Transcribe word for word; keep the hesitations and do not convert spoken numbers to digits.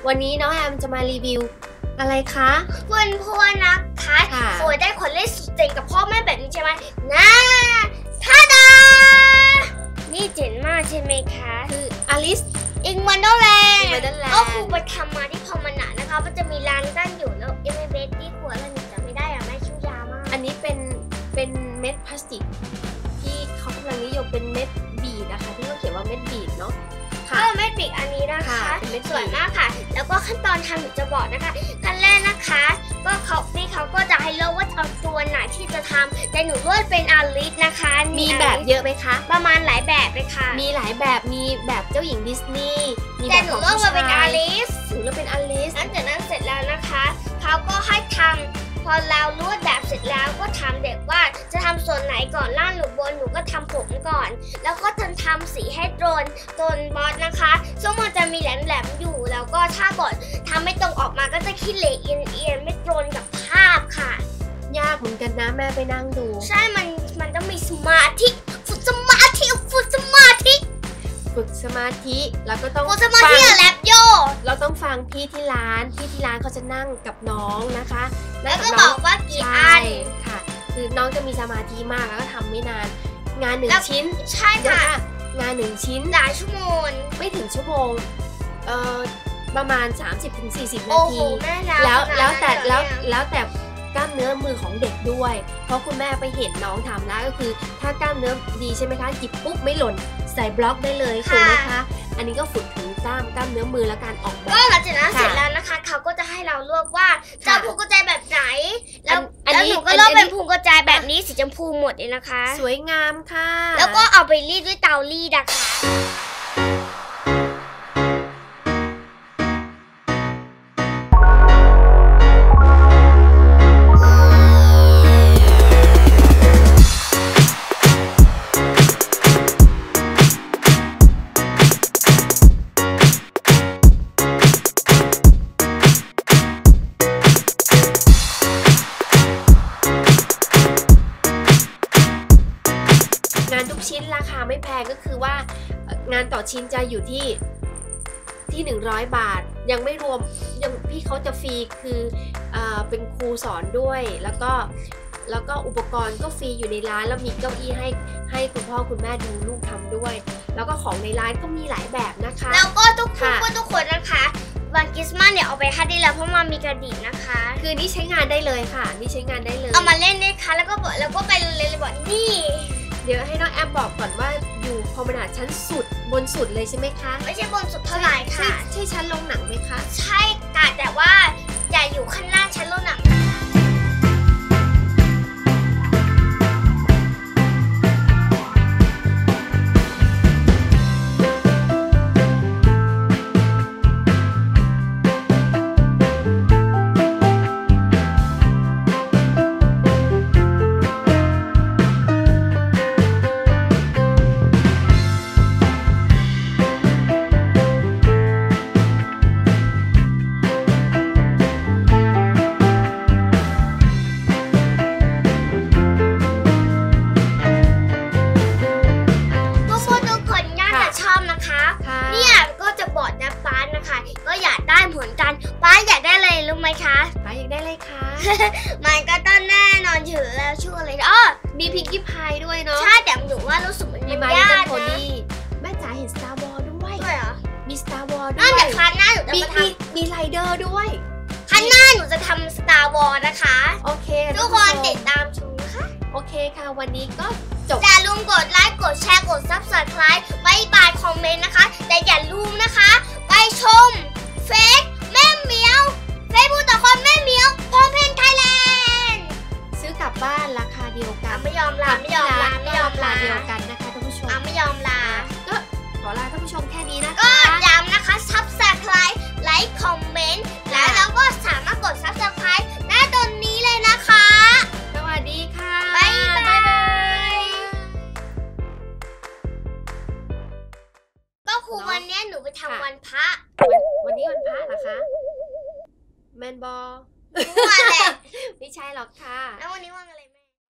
วันนี้น้องแอมจะมารีวิวอะไรคะเพื่อนเพื่อนนะคะโอยได้คนเล่นสุดเจ๋งกับพ่อแม่แบบนี้ใช่ไหมนะท่าดานี่เจ๋งมากใช่ไหมคะคืออลิสอิงวันเดอร์แลนด์ก็ครูไปทำมาที่พอมันหนานะคะมันจะมีร้านตั้งอยู่แล้วเอ็มเบสที่ขวดแล้วหนูจะไม่ได้อะแม่ชื่อยามากอันนี้เป็นเป็นเม็ดพลาสติกที่เขากำลังนิยมเป็นเม็ดบีดนะคะที่เขาเขียนว่าเม็ดบีดเนาะค่ะเม็ดบีดอันนี้นะคะสวยมากค่ะแล้วก็ขั้นตอนทำหนูจะบอกนะคะขั้นแรกนะคะก็เขาพี่เขาก็จะให้เลือกว่าเอาตัวไหนที่จะทำแต่หนูเลือกเป็นอลิสนะคะมีแบบเยอะไหมคะประมาณหลายแบบเลยค่ะมีหลายแบบมีแบบเจ้าหญิงดิสนีย์แต่หนูเลือกมาเป็นอลิสหนูเลือกเป็นอลิสหลังจากนั้นเสร็จแล้วนะคะเขาก็ให้ทำพอเรารู้แบบเสร็จแล้วก็ทำเด็กว่าจะทำส่วนไหนก่อนล่างหรือบนหนูก็ทำผมก่อนแล้วก็ทำทำสีให้โดนโดนบอสนะคะซึ่งมันจะมีแหลมๆอยู่แล้วก็ถ้าก่อนทำไม่ตรงออกมาก็จะขี้เหร่เอียงๆไม่ตรงกับภาพค่ะยากเหมือนกันนะแม่ไปนั่งดูใช่มันมันต้องมีสมาธิฝึกสมาธิฝึกสมาธิฝึกสมาธิแล้วก็ต้องฝึกสมาธิแลบโยเราต้องฟังพี่ที่ร้านพี่ที่ร้านเขาจะนั่งกับน้องนะคะแล้วก็บอกว่ากี่อันค่ะคือน้องจะมีสมาธิมากแล้วก็ทำไม่นานงานหนึ่งชิ้นใช่ค่ะงานหนึ่งชิ้นหลายชั่วโมงไม่ถึงชั่วโมงเอ่อประมาณ สามสิบถึงสี่สิบ นาทีแล้วแล้วแต่แล้วแล้วแต่กล้ามเนื้อมือของเด็กด้วยเพราะคุณแม่ไปเห็นน้องทำแล้วก็คือถ้ากล้ามเนื้อดีใช่ไหมคะหยิบปุ๊บไม่หล่นใส่บล็อกได้เลยถูกไหมคะอันนี้ก็ฝึกถึงกล้ามกล้ามเนื้อมือและการออกแบบก็หลังจากนั้นเสร็จแล้วนะคะเขาก็จะให้เราเลือกว่าจะพวงกุญแจแบบไหนแล้วแล้วหนูก็เลือกเป็นพวงกุญแจแบบนี้สีชมพูหมดเลยนะคะสวยงามค่ะแล้วก็เอาไปรีดด้วยเตารีดนะคะงานทุกชิ้นราคาไม่แพงก็คือว่างานต่อชิ้นจะอยู่ที่ที่หนึ่งร้อยบาทยังไม่รวมยังพี่เขาจะฟรีคือเอ่อเป็นครูสอนด้วยแล้วก็แล้วก็อุปกรณ์ก็ฟรีอยู่ในร้านแล้วมีเก้าอี้ให้ให้คุณพ่อคุณแม่ดูลูกทำด้วยแล้วก็ของในร้านก็มีหลายแบบนะคะแล้วก็ทุกคนก็ทุกคนนะคะวันคริสต์มาสเนี่ยเอาไปให้ได้แล้วเพราะมันมีกระดิ่งนะคะคือนี่ใช้งานได้เลยค่ะนี่ใช้งานได้เลยเอามาเล่นได้ค่ะแล้วก็บอกแล้วก็ไปเลยเลยบอกนี่เดี๋ยวให้น้องแอมบอกก่อนว่าอยู่พอมนาชั้นสุดบนสุดเลยใช่ไหมคะไม่ใช่บนสุดเท่าไหร่ค่ะใช่ชั้นลงหนังไหมคะใช่ค่ะแต่ว่าอย่าอยู่ข้างล่างชั้นลงหนังเนี่ยก็จะบอกนะป้านะคะก็อยากได้เหมือนกันป้าอยากได้อะไรรู้ไหมคะป้าอยากได้อะไรคะมันก็ต้องแน่นอนอยู่แล้วชื่ออะไรอ๋อมีพิกกี้พายด้วยเนาะใช่แต่หนูว่ารู้สึกมันมีมาริโอโพนี่แม่จ๋าเห็น Star Wars ด้วยด้วยเหรอมี Star Wars ด้วยน่าจะคันหน้าหนูจะมาทำมีไรเดอร์ด้วยคันหน้าหนูจะทำ Star Wars นะคะโอเคทุกคนติดตามชมนะคะโอเคค่ะวันนี้ก็จบอย่าลืมกดไลค์กดแชร์กด ซับสไครบ์ บ๊ายบายคอมเมนต์นะคะแต่อย่าลืมนะคะไปชมเฟซแม่เหมียวเฟซบุ๊กต่อคนแม่เหมียวพร้อมเพลงไทยแลนด์ซื้อกลับบ้านราคาเดียวกันไม่ยอมลาไม่ยอมลาไม่ยอมลาเดียวกันนะคะท่านผู้ชมไม่ยอมลาก็ขอลาท่านผู้ชมแค่นี้นะคะก็ย้ำนะคะ ซับสไครบ์ ไลค์คอมเมนต์แล้วเราก็สามารถกด ซับสไครบ์ หน้าตรงนี้เลยนะคะสวัสดีค่ะบ๊ายบายก็ครูวันนี้หนูไปทำวันพระวันนี้วันพระเหรอคะแมนบอลวันแหละไม่ใช่หรอกค่ะแล้ววันนี้วันอะไร